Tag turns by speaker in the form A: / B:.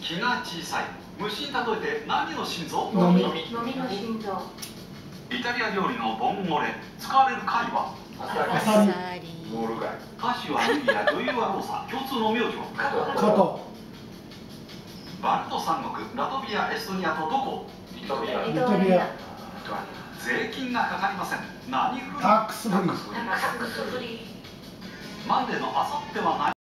A: 気が小さい。虫に例えて何の心臓？
B: のみ。
C: のみの心臓。
A: イタリア料理のボンゴレ。使われる貝は？
B: アサリ。
D: モール貝。
A: 歌手はルビア、女優はローサ。共通の名字は？
B: 加藤。
A: バルト三国、ラトビア、エストニアとどこ？
D: リトビア。
B: リトビア。
A: 税金がかかりません。何フリー？
B: タックスフリー。
C: タックスフリー。
A: マンデーのあさっては何？